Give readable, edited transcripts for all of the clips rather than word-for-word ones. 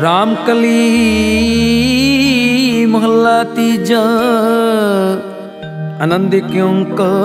रामकली महला तीजा आनंद क्यों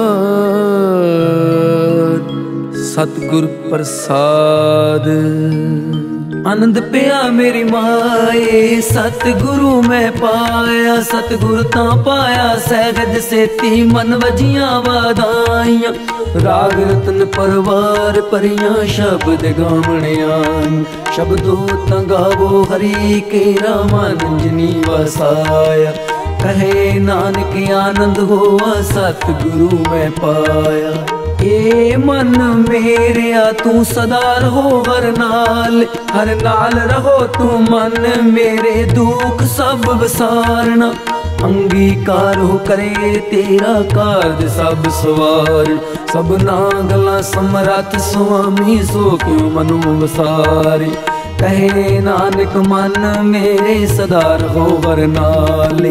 कर सतगुर प्रसाद। आनंद पिया मेरी माए सतगुरु मैं पाया, सतगुरु ता पाया सहज सेती मन वजियां वाधाइयां। राग रतन परवार परियां शब्द गावणियां, शब्दो ता गावो हरि के रामानंजनी वसाया। कहे नानक आनंद होवा सतगुरु मैं पाया। ए मन मेरिया तू सदा रहो हर नाल रहो तू मन मेरे दुख सब विसारना। अंगीकार हो करे तेरा कार्य सब सवार, सब नागला समरथ स्वामी सो क्यों मनु वसारे। कहे नानक मन मेरे सदा रहो हर नाले।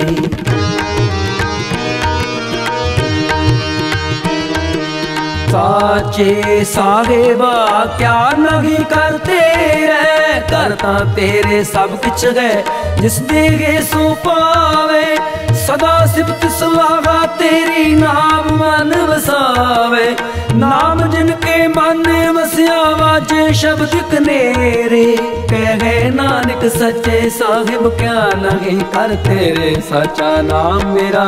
साचे साहेबा क्या नहीं करते रहे, करता तेरे सब कुछ गए जिस देगे सो पावे। सदा सिफत सलाहा तेरी नाम मन वसावे, नाम जिनके मन वसिया वाजे शब्द कनेरे। कहे नानक सच्चे साहिब क्या नहीं कर तेरे, सच्चा नाम मेरा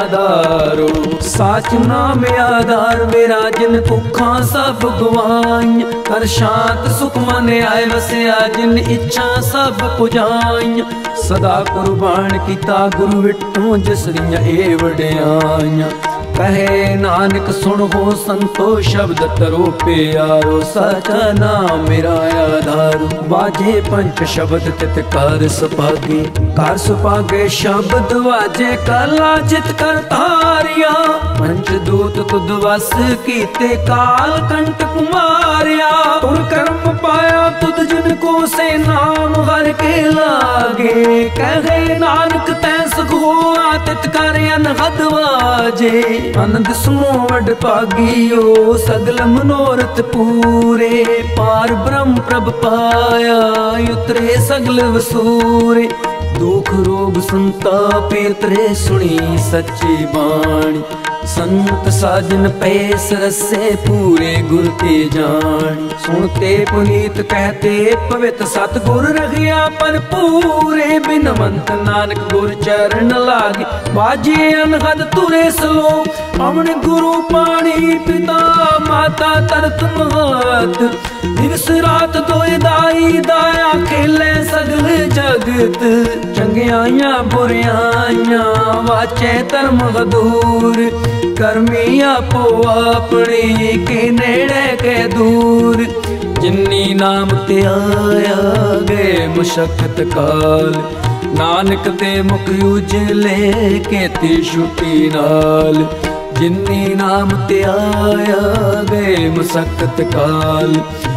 आधारो। सच नाम आधार मेरा जिन भुखा सब गवाइयां, कर शांत सुख मन आए वसिया जिन इच्छा सब पुजाइयां। सदा कुर्बान किता गुरु विठों जिसरियां ए वड्याइयां। कहे नानक सुन हो संतो शब्द तरो प्यारो, सचा नाम मेरा आधारो। बाजे पंच शब्द तित कर सुभागे, कर सुभागे शब्द वाजे कला चित कर तारिया। पंच दूत तुद वस कीते काल कंठ कुमारिया। तुर कर्म पाया तुद जिनको से नाम हर के लागे। कहे नानक तै सुख होआ तित कर अनहद वाजे। आनंद सुनो वड भागियो सगल मनोरथ पूरे। पार ब्रह्म प्रभ पाया उतरे सगल वसूरे। दुख रोग संताप उतरे सुनी सच्ची बाणी। संत साजन पैस रसे पूरे गुर के जान। सुनते पुनीत कहते पवित्र सतगुर रखिया पर पूरे। बिनवंत नानक गुर चरण लागे, बाजे अनहद तुरे सलो। अमन गुरु पाणी पिता माता तरत महत। दिवस रात दोए दाई दाया खेले सगल जगत। चंगियाइयां बुरियाइयां वाचे धर्म हदूर। कर्मी आपो अपने के नेड़े के दूर। जिन्नी नाम ते आया गए मुशक्कत काल। नानक ते मुख उजले केती छुट्टी नाल। जिन्नी नाम ते आया गए मुशक्कत काल।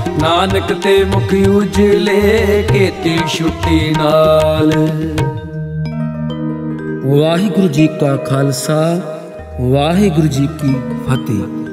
नानक ते मुख उजले केती छुट्टी नाल। वाहिगुरु जी का खालसा, वाहिगुरु जी की फतेह।